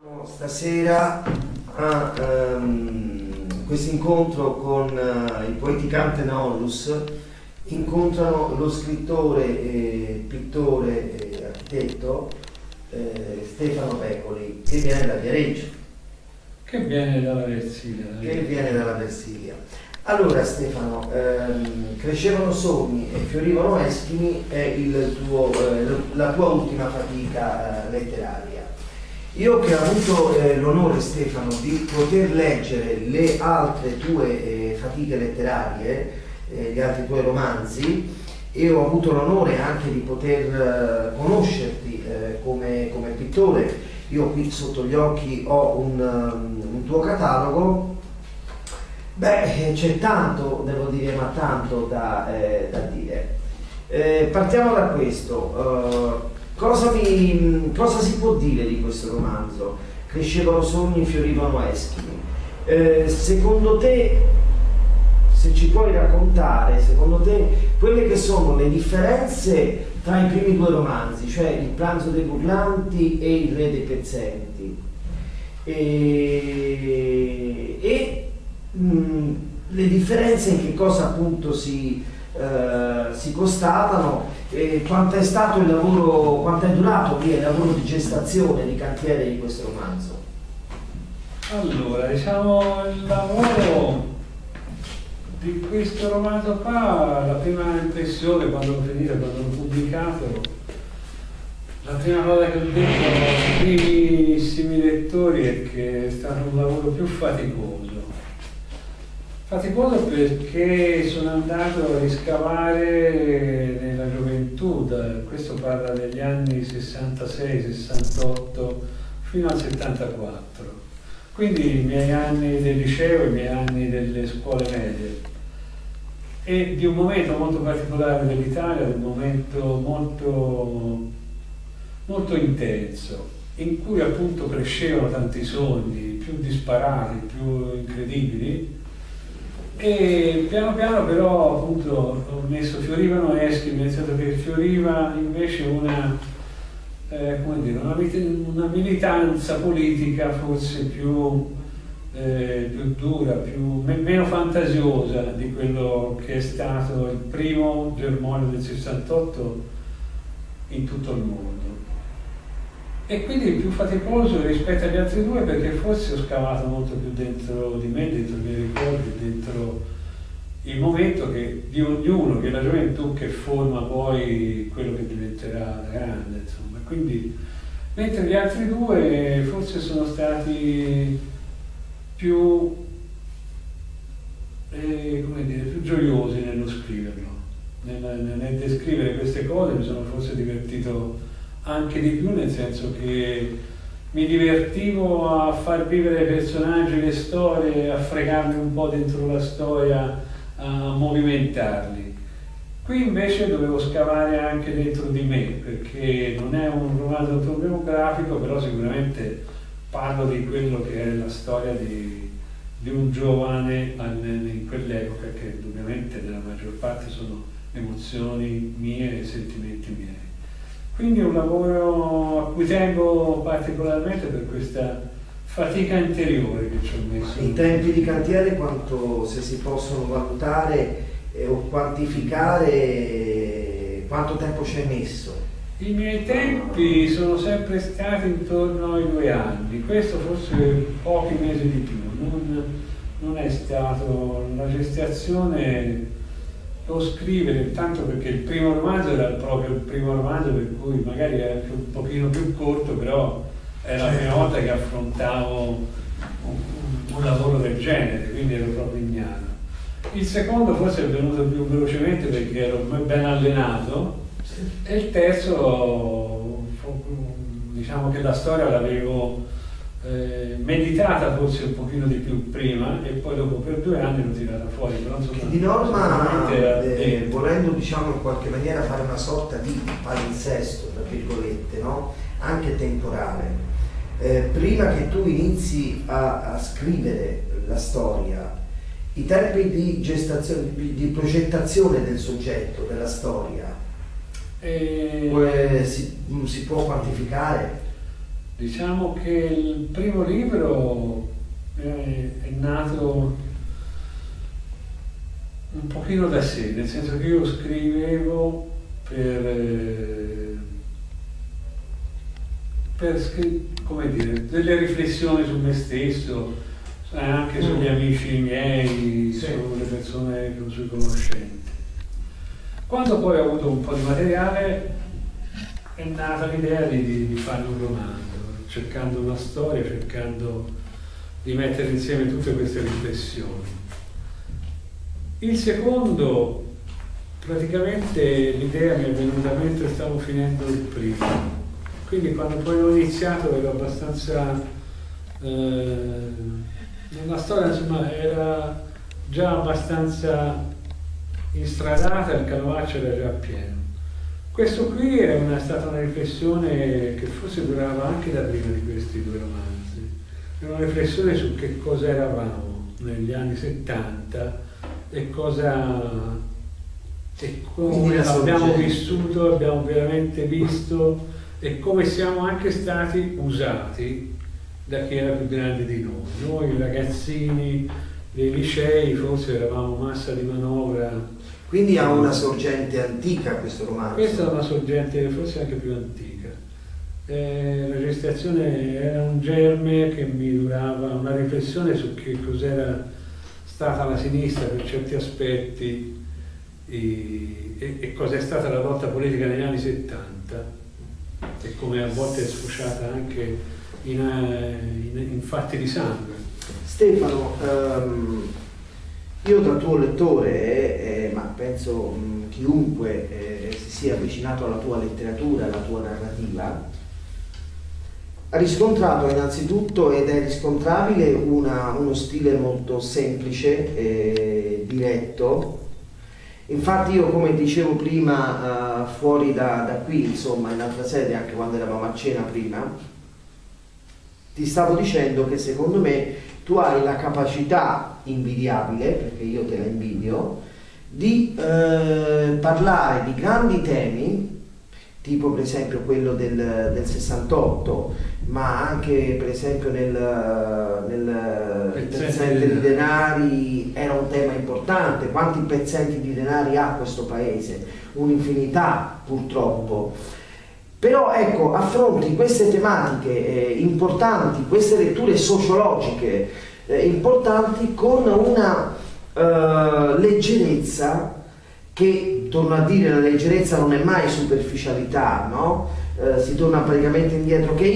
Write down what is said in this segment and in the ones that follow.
Stasera a questo incontro con i poeti Canten Onlus incontrano lo scrittore, pittore e architetto Stefano Pecoli, che viene da Viareggio. Che viene dalla Versilia. Allora Stefano, Crescevano sogni e fiorivano eschini è la tua ultima fatica letteraria. Io che ho avuto l'onore, Stefano, di poter leggere le altre tue fatiche letterarie, gli altri tuoi romanzi, e ho avuto l'onore anche di poter conoscerti come pittore. Io qui sotto gli occhi ho un tuo catalogo. Beh, c'è tanto, devo dire, ma tanto da dire. Partiamo da questo. Cosa si può dire di questo romanzo? Crescevano sogni, fiorivano eschini. Secondo te, se ci puoi raccontare, quelle che sono le differenze tra i primi due romanzi, cioè Il pranzo dei burlanti e Il re dei pezzenti, e le differenze in che cosa appunto si constatano, quanto è stato il lavoro, quanto è durato il lavoro di gestazione, di cantiere di questo romanzo? Allora, diciamo, il lavoro di questo romanzo qua, la prima impressione quando l'ho finito, quando l'ho pubblicato, la prima cosa che ho detto ai primissimi lettori è che è stato un lavoro più faticoso perché sono andato a riscavare nella gioventù, questo parla degli anni 66-68 fino al 74, quindi i miei anni del liceo, i miei anni delle scuole medie, e di un momento molto particolare dell'Italia, di un momento molto intenso, in cui appunto crescevano tanti sogni, più disparati, più incredibili. E piano piano però appunto ho messo fiorivano eschini, nel senso che fioriva invece una militanza politica forse più dura, meno fantasiosa di quello che è stato il primo germoglio del 68 in tutto il mondo. E quindi più faticoso rispetto agli altri due, perché forse ho scavato molto più dentro di me, dentro i miei ricordi, dentro il momento di ognuno, che è la gioventù che forma poi quello che diventerà da grande, insomma. Quindi, mentre gli altri due forse sono stati più gioiosi nello scriverlo, nel descrivere queste cose. Mi sono forse divertito anche di più, nel senso che mi divertivo a far vivere i personaggi, le storie, a fregarmi un po' dentro la storia, a movimentarli. Qui invece dovevo scavare anche dentro di me, perché non è un romanzo autobiografico, però sicuramente parlo di quello che è la storia di un giovane in quell'epoca, che ovviamente nella maggior parte sono emozioni mie e sentimenti miei. Quindi è un lavoro a cui tengo particolarmente per questa fatica interiore che ci ho messo. I tempi di cantiere, quanto, se si possono valutare o quantificare, quanto tempo ci hai messo? I miei tempi sono sempre stati intorno ai 2 anni, questo forse pochi mesi di più, non è stato la gestazione. Devo scrivere, intanto perché il primo romanzo era proprio il primo romanzo, per cui magari è anche un pochino più corto, però è la prima volta che affrontavo un lavoro del genere, quindi ero proprio ignaro. Il secondo forse è venuto più velocemente perché ero ben allenato, e il terzo, diciamo che la storia l'avevo meditata forse un pochino di più prima, e poi dopo per 2 anni l'ho tirata fuori. Però di norma, volendo diciamo in qualche maniera fare una sorta di palinsesto, tra virgolette, no? Anche temporale, prima che tu inizi a scrivere la storia, i tempi di gestazione, di progettazione del soggetto, della storia, si può quantificare? Diciamo che il primo libro è nato un pochino da sé, nel senso che io scrivevo come dire, delle riflessioni su me stesso, anche sugli amici miei, sulle persone, sui conoscenti. Quando poi ho avuto un po' di materiale è nata l'idea di fare un romanzo, cercando una storia, cercando di mettere insieme tutte queste riflessioni. Il secondo, praticamente l'idea mi è venuta mentre stavo finendo il primo. Quindi quando poi ho iniziato ero abbastanza... la storia insomma era già abbastanza instradata, il canovaccio era già pieno. Questo qui è stata una riflessione che forse durava anche da prima di questi due romanzi. È una riflessione su che cosa eravamo negli anni 70 e come abbiamo vissuto, abbiamo veramente visto e come siamo anche stati usati da chi era più grande di noi. Noi ragazzini dei licei forse eravamo massa di manovra. Quindi ha una sorgente antica questo romanzo? Questa è una sorgente forse anche più antica. La gestazione era un germe che mi durava, una riflessione su che cos'era stata la sinistra per certi aspetti e cos'è stata la lotta politica negli anni 70 e come a volte è sfociata anche in fatti di sangue. Stefano, io da tuo lettore, ma penso chiunque si sia avvicinato alla tua letteratura, alla tua narrativa, ha riscontrato innanzitutto, ed è riscontrabile, uno stile molto semplice e diretto. Infatti io, come dicevo prima, fuori da qui, insomma, in altra sede, anche quando eravamo a cena prima, ti stavo dicendo che secondo me tu hai la capacità invidiabile, perché io te la invidio, di parlare di grandi temi, tipo per esempio quello del 68, ma anche per esempio nel pezzente di denari era un tema importante. Quanti pezzenti di denari ha questo paese? Un'infinità, purtroppo. Però ecco, affronti queste tematiche importanti, queste letture sociologiche importanti con una leggerezza che, torno a dire, la leggerezza non è mai superficialità, no? Si torna praticamente indietro, che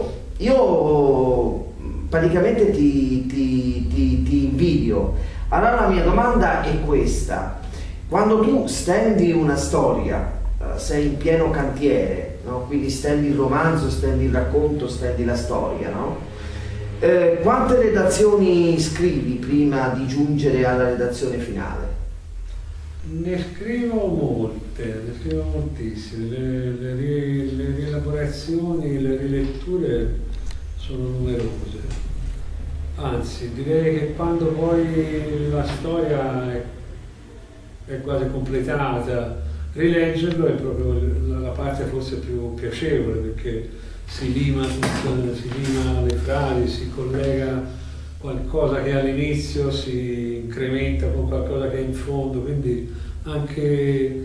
io praticamente ti invidio. Allora la mia domanda è questa: quando tu stendi una storia, sei in pieno cantiere, no? Quindi stendi il romanzo, stendi il racconto, stendi la storia, no? Quante redazioni scrivi prima di giungere alla redazione finale? Ne scrivo moltissime. Le rielaborazioni, le riletture sono numerose. Anzi, direi che quando poi la storia è quasi completata, rileggerlo è proprio la parte forse più piacevole, perché si lima le frasi, si collega qualcosa che all'inizio si incrementa con qualcosa che è in fondo, quindi anche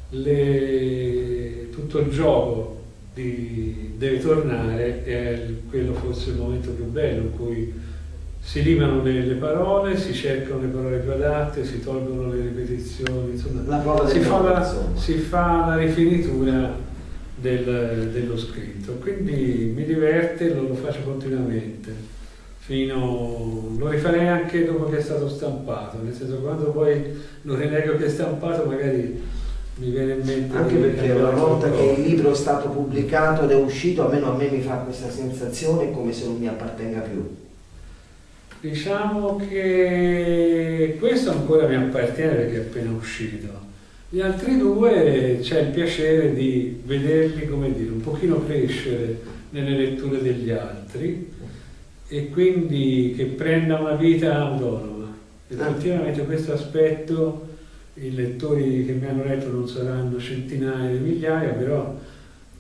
tutto il gioco deve tornare, è quello forse il momento più bello in cui si limano le parole, si cercano le parole più adatte, si tolgono le ripetizioni, insomma si fa la rifinitura dello scritto. Quindi mi diverte, lo faccio continuamente. Lo rifarei anche dopo che è stato stampato, nel senso, quando poi lo rileggo che è stampato magari mi viene in mente. Anche perché una volta che il libro è stato pubblicato ed è uscito, almeno a me mi fa questa sensazione come se non mi appartenga più. Diciamo che questo ancora mi appartiene perché è appena uscito. Gli altri due c'è il piacere di vederli, come dire, un pochino crescere nelle letture degli altri, e quindi che prenda una vita autonoma. Effettivamente questo aspetto, i lettori che mi hanno letto non saranno centinaia di migliaia, però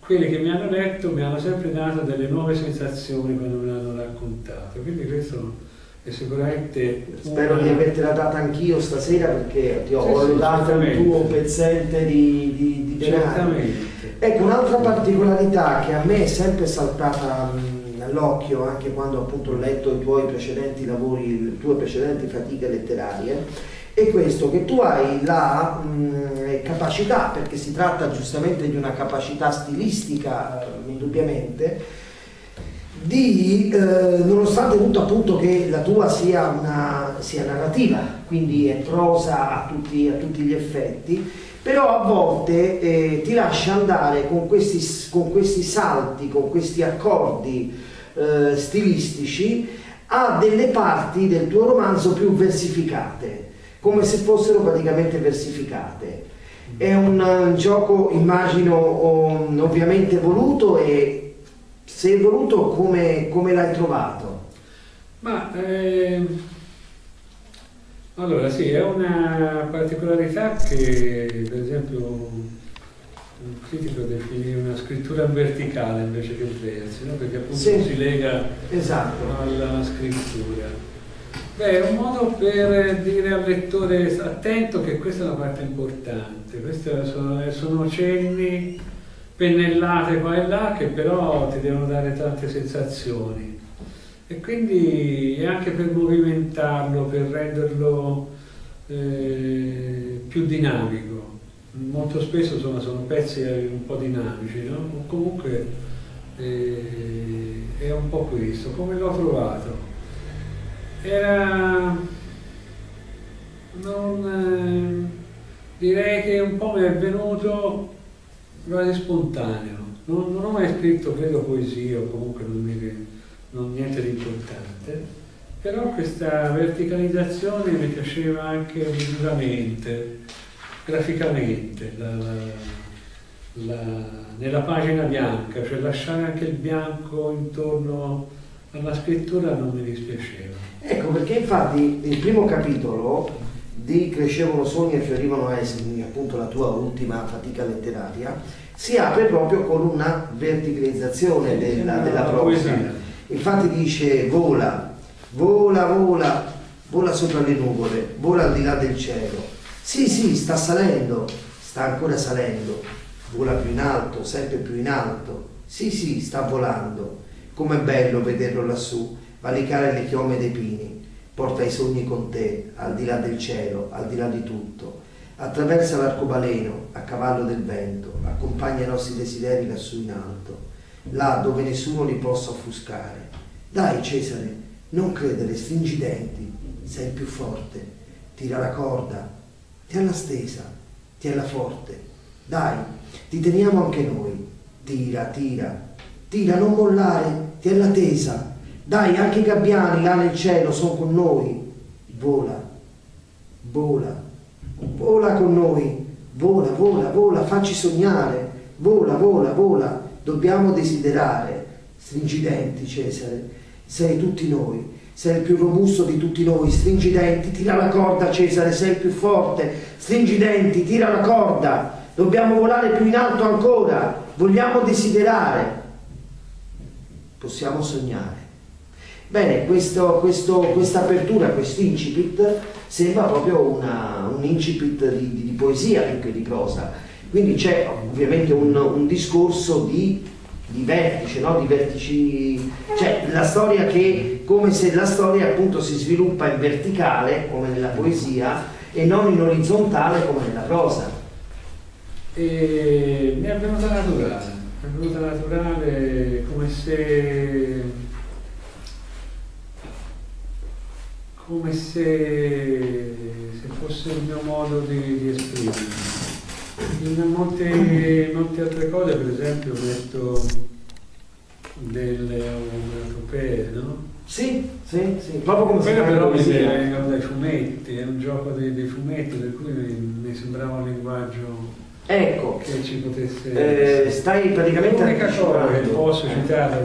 quelli che mi hanno letto mi hanno sempre dato delle nuove sensazioni quando me l'hanno raccontato, quindi questo è sicuramente... Spero di avertela data anch'io stasera, perché ti ho dato il tuo pezzente di denaro. Certamente. Ecco, un'altra particolarità che a me è sempre saltata all'occhio, anche quando appunto ho letto i tuoi precedenti lavori, le tue precedenti fatiche letterarie, è questo, che tu hai la capacità, perché si tratta giustamente di una capacità stilistica, indubbiamente, di, nonostante tutto appunto che la tua sia narrativa, quindi è prosa a tutti gli effetti, però a volte ti lascia andare con questi salti, con questi accordi stilistici a delle parti del tuo romanzo più versificate, come se fossero praticamente versificate. È un gioco, immagino, ovviamente voluto, e se è voluto, come l'hai trovato? Ma allora sì, è una particolarità che per esempio un critico definì una scrittura verticale invece che versi, no? Perché appunto si lega alla scrittura. Beh, è un modo per dire al lettore: attento che questa è la parte importante, questi sono cenni, pennellate qua e là, che però ti devono dare tante sensazioni, e quindi anche per movimentarlo, per renderlo più dinamico. Molto spesso sono pezzi un po' dinamici, no? Comunque è un po' questo. Come l'ho trovato? Direi che un po' mi è venuto quasi spontaneo. Non ho mai scritto, credo, poesia, o comunque non niente di importante, però questa verticalizzazione mi piaceva anche visivamente, graficamente, nella pagina bianca, cioè lasciare anche il bianco intorno alla scrittura non mi dispiaceva. Ecco, perché infatti il primo capitolo di Crescevano sogni e fiorivano esimi, appunto la tua ultima fatica letteraria, si apre proprio con una verticalizzazione della prosa. Infatti dice: vola, vola, vola, vola sopra le nuvole, vola al di là del cielo. Sì, sta salendo, sta ancora salendo, vola più in alto, sempre più in alto. Sì, sta volando. Com'è bello vederlo lassù, valicare le chiome dei pini. Porta i sogni con te, al di là del cielo, al di là di tutto. Attraversa l'arcobaleno, a cavallo del vento, accompagna i nostri desideri lassù in alto, là dove nessuno li possa offuscare. Dai, Cesare, non credere, stringi i denti, sei il più forte, tira la corda, tienila stesa, tienila forte. Dai, ti teniamo anche noi, tira, non mollare, tienila tesa. Dai, anche i gabbiani là nel cielo sono con noi. Vola, vola, vola con noi, vola, facci sognare, vola, dobbiamo desiderare. Stringi i denti, Cesare, sei tutti noi, sei il più robusto di tutti noi, stringi i denti, tira la corda, Cesare, sei il più forte, stringi i denti, tira la corda, dobbiamo volare più in alto ancora, vogliamo desiderare, possiamo sognare. Bene, questa apertura, questo incipit, sembra proprio un incipit di poesia più che di prosa. Quindi c'è ovviamente un discorso di vertice, no? Di vertici, cioè la storia come se la storia appunto si sviluppa in verticale, come nella poesia, e non in orizzontale come nella prosa. E mi è venuta naturale, come se fosse il mio modo di esprimermi. In molte altre cose, per esempio, metto delle onomatopee, no? Sì, proprio come quello però mi viene dai fumetti, è un gioco dei fumetti, per cui mi sembrava un linguaggio, ecco, che ci potesse... stai praticamente... L'unica cosa che posso citare,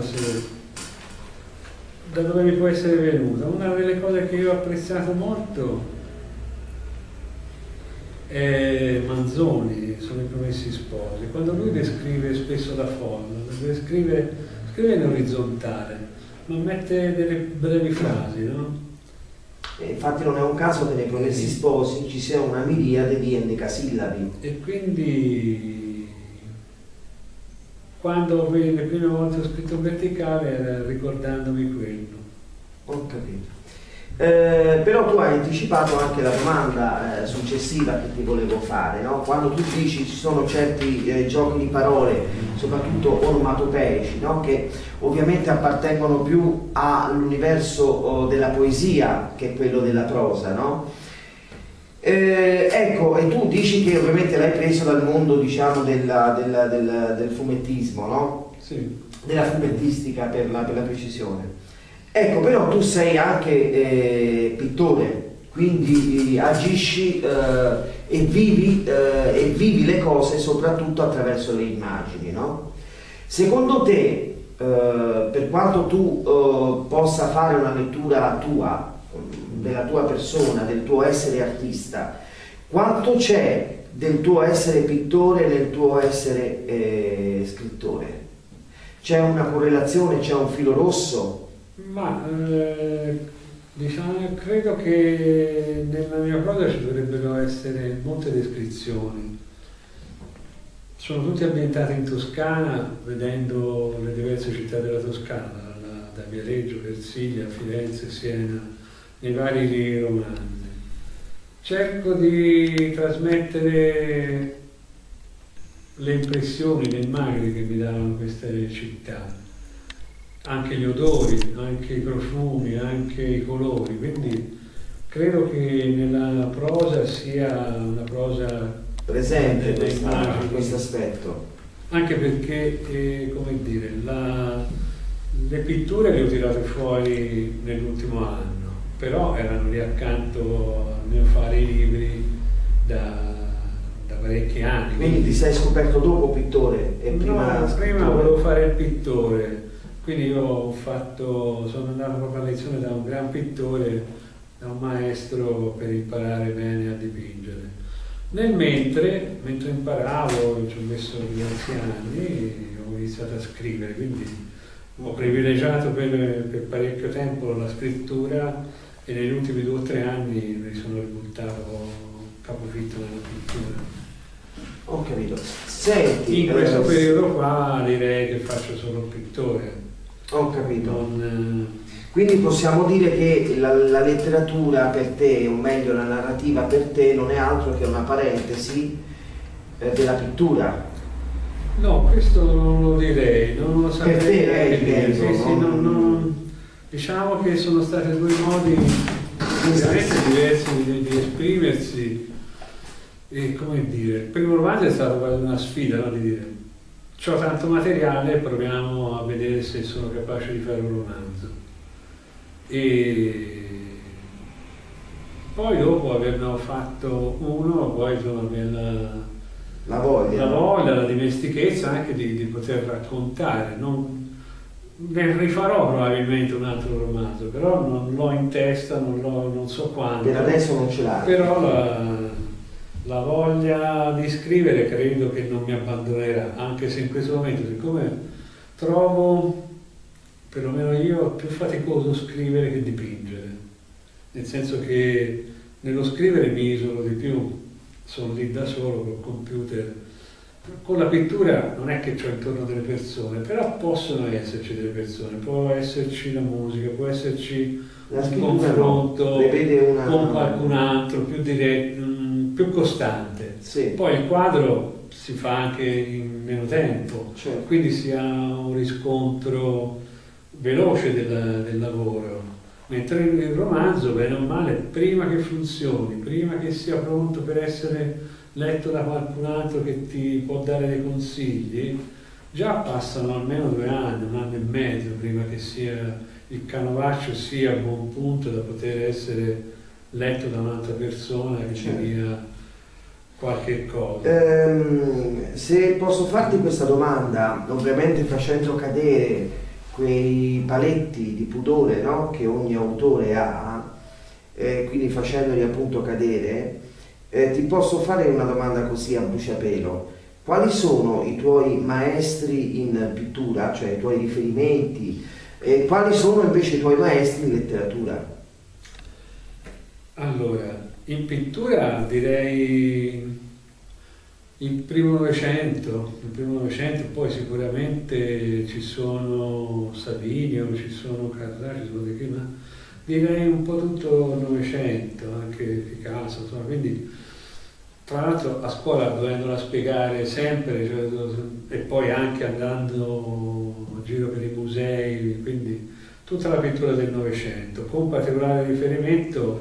da dove mi può essere venuta, una delle cose che io ho apprezzato molto Manzoni sono i Promessi Sposi. Quando lui descrive spesso la folla, scrive in orizzontale, ma mette delle brevi frasi, no? Infatti non è un caso che nei Promessi Sposi ci sia una miriade di endecasillabi. E quindi quando le prime volte ho scritto verticale era ricordandomi quello. Ho capito. Però tu hai anticipato anche la domanda successiva che ti volevo fare, no? Quando tu dici ci sono certi giochi di parole, soprattutto onomatopeici, no? Che ovviamente appartengono più all'universo della poesia che quello della prosa, no? Ecco, e tu dici che ovviamente l'hai preso dal mondo, diciamo, del fumettismo, no? Sì. Della fumettistica per la precisione. Ecco, però tu sei anche pittore, quindi agisci e vivi le cose soprattutto attraverso le immagini, no? Secondo te, per quanto tu possa fare una lettura tua, della tua persona, del tuo essere artista, quanto c'è del tuo essere pittore e del tuo essere scrittore? C'è una correlazione, c'è un filo rosso? Ma diciamo, credo che nella mia prosa ci dovrebbero essere molte descrizioni. Sono tutti ambientati in Toscana, vedendo le diverse città della Toscana, da Viareggio, Versilia, Firenze, Siena, nei vari romanzi. Cerco di trasmettere le impressioni, le immagini che mi davano queste città, anche gli odori, anche i profumi, anche i colori, quindi credo che nella prosa sia una prosa presente questo aspetto. Anche perché, come dire, le pitture le ho tirate fuori nell'ultimo anno, però erano lì accanto al mio fare i libri da parecchi anni. Quindi ti sei scoperto dopo pittore e prima no, scrittore? Prima volevo fare il pittore. Quindi io sono andato proprio a lezione da un gran pittore, da un maestro per imparare bene a dipingere. Mentre imparavo, ci ho messo diversi anni, ho iniziato a scrivere, quindi ho privilegiato per parecchio tempo la scrittura e negli ultimi 2 o 3 anni mi sono ributtato capofitto nella pittura. Ho capito. Senti, in questo periodo qua direi che faccio solo il pittore. Ho capito. Quindi possiamo dire che la letteratura per te, o meglio la narrativa per te, non è altro che una parentesi della pittura. No, questo non lo direi, non lo saprei. Per te è dire. Sì, diciamo che sono stati 2 modi veramente diversi di esprimersi. E come dire, il primo romanzo è stato una sfida, no? Di dire c'ho tanto materiale, proviamo a vedere se sono capace di fare un romanzo. E poi dopo averne fatto uno, poi insomma la voglia, la dimestichezza anche di poter raccontare. Ne rifarò probabilmente un altro romanzo, però non l'ho in testa, non so quando. Per adesso non ce l'hai. Però la voglia di scrivere credo che non mi abbandonerà, anche se in questo momento, siccome trovo, perlomeno io, più faticoso scrivere che dipingere, nel senso che nello scrivere mi isolo di più, sono lì da solo col computer. Con la pittura non è che c'ho intorno delle persone, però possono esserci delle persone, può esserci la musica, può esserci un confronto con qualcun altro più diretto, più costante. Sì. Poi il quadro si fa anche in meno tempo, certo. Quindi si ha un riscontro veloce del lavoro, mentre il romanzo, bene o male, prima che funzioni, prima che sia pronto per essere letto da qualcun altro che ti può dare dei consigli, già passano almeno 2 anni, 1 anno e mezzo prima che il canovaccio sia a buon punto da poter essere letto da un'altra persona che ci dia qualche cosa. Se posso farti questa domanda, ovviamente facendo cadere quei paletti di pudore, no? Che ogni autore ha, quindi facendoli appunto cadere, Ti posso fare una domanda così a bruciapelo? Quali sono i tuoi maestri in pittura, cioè i tuoi riferimenti, e quali sono invece i tuoi maestri in letteratura? Allora, in pittura direi il primo Novecento, poi sicuramente ci sono Savinio, ci sono Carrà, ci sono di che, ma direi un po' tutto il Novecento, anche Picasso, insomma, quindi tra l'altro a scuola dovendola spiegare sempre, cioè, e poi anche andando a giro per i musei, quindi tutta la pittura del Novecento, con particolare riferimento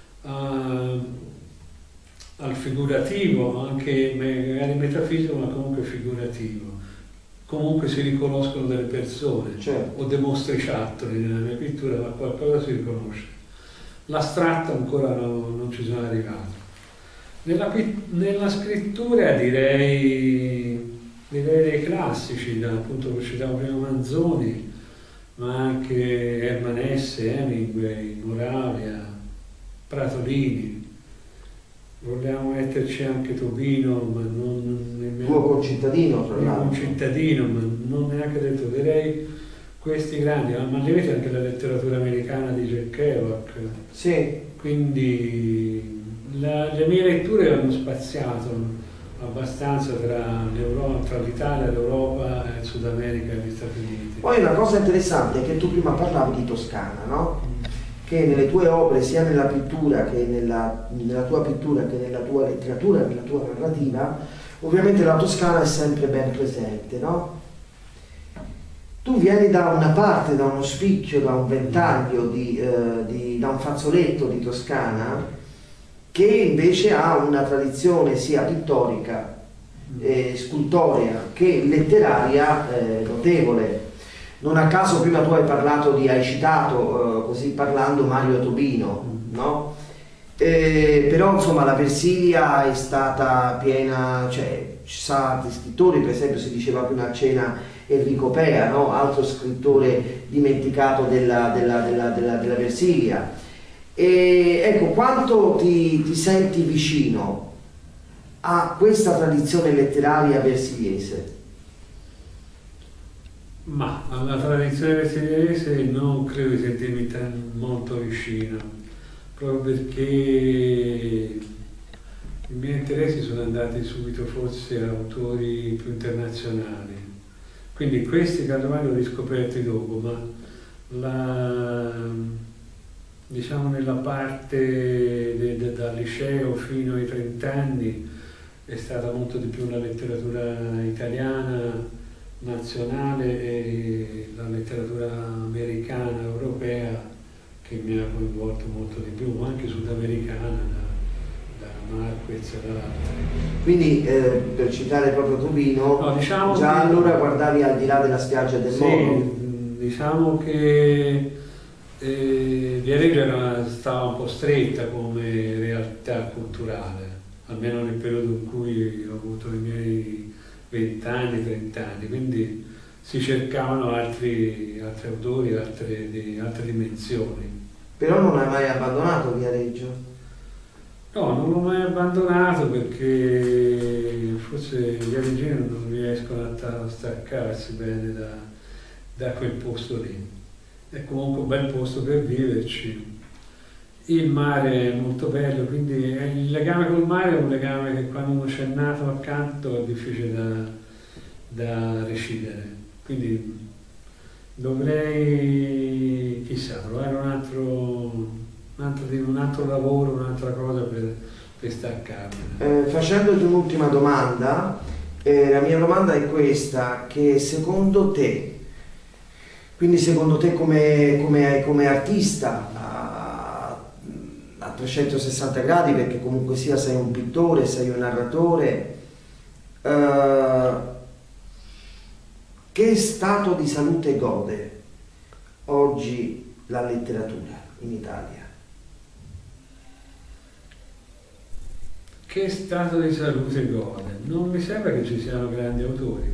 al figurativo, anche magari metafisico, ma comunque figurativo. Comunque si riconoscono delle persone, Certo. o dei mostriciattoli nella mia pittura, ma qualcosa si riconosce. L'astratto ancora non ci sono arrivato. Nella scrittura direi dei classici, appunto citavo prima Manzoni, ma anche Hermann Hesse, Hemingway, Moravia, Pratolini. Vogliamo metterci anche Tobino, ma non nemmeno... Tuo concittadino, tra Mio l'altro. concittadino, ma non neanche detto, direi questi grandi, ma li vedi anche la letteratura americana di Jack Kerouac. Sì. Quindi le mie letture hanno spaziato abbastanza tra l'Italia, l'Europa, il Sud America e gli Stati Uniti. Poi una cosa interessante è che tu prima parlavi di Toscana, no? Che nelle tue opere, sia nella pittura che nella tua pittura che nella tua letteratura, nella tua narrativa, ovviamente la Toscana è sempre ben presente, no? Tu vieni da una parte, da uno spicchio, da un ventaglio, da un fazzoletto di Toscana, che invece ha una tradizione sia pittorica, scultorea che letteraria notevole. Non a caso prima tu hai citato, così parlando, Mario Tobino, no? Però insomma la Versilia è stata piena, cioè ci sono stati scrittori, per esempio si diceva prima a cena Enrico Pea, no? Altro scrittore dimenticato della Versilia. E ecco, quanto ti senti vicino a questa tradizione letteraria versiliese? Ma alla tradizione versiliese non credo di sentirmi molto vicino, proprio perché i miei interessi sono andati subito forse a autori più internazionali. Quindi questi casomai li ho riscoperti dopo, ma diciamo nella parte dal liceo fino ai 30 anni è stata molto di più la letteratura italiana nazionale e la letteratura americana, europea, che mi ha coinvolto molto di più, ma anche sudamericana, da Marquez e da altri. Quindi per citare proprio Tobino, no, diciamo già che, allora guardavi al di là della spiaggia del mondo? Diciamo che Viareggio stava un po' stretta come realtà culturale, almeno nel periodo in cui ho avuto i miei 20 anni, 30 anni, quindi si cercavano altri autori, altre dimensioni. Però non hai mai abbandonato Viareggio? No, non l'ho mai abbandonato perché forse gli viareggini non riescono a staccarsi bene da quel posto lì. È comunque un bel posto per viverci. Il mare è molto bello, quindi il legame col mare è un legame che quando uno c'è nato accanto è difficile da recidere. Quindi dovrei, chissà, trovare un altro lavoro, un'altra cosa per staccarmi. Facendoti un'ultima domanda, la mia domanda è questa, che secondo te, quindi secondo te come artista, a 360 gradi, perché comunque sia sei un pittore, sei un narratore, che stato di salute gode oggi la letteratura in Italia? Che stato di salute gode? Non mi sembra che ci siano grandi autori.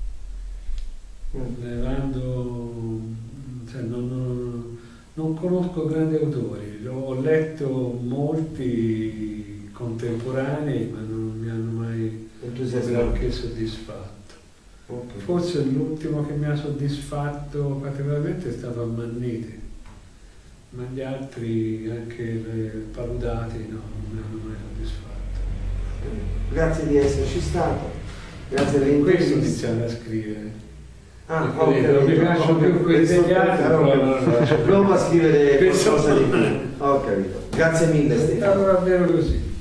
Cioè non conosco grandi autori, ho letto molti contemporanei, ma non mi hanno mai granché soddisfatto. Okay. Forse l'ultimo che mi ha soddisfatto particolarmente è stato Ammanniti, ma gli altri, anche Paludati, no, non mi hanno mai soddisfatto. Grazie di esserci stato, grazie Per questo ho dell'intervista. iniziato a scrivere. Ah, Non mi piacciono più quelli degli altri, però provo a scrivere qualcosa di più. personale. Ho capito. Grazie mille È Stefano. stato davvero così.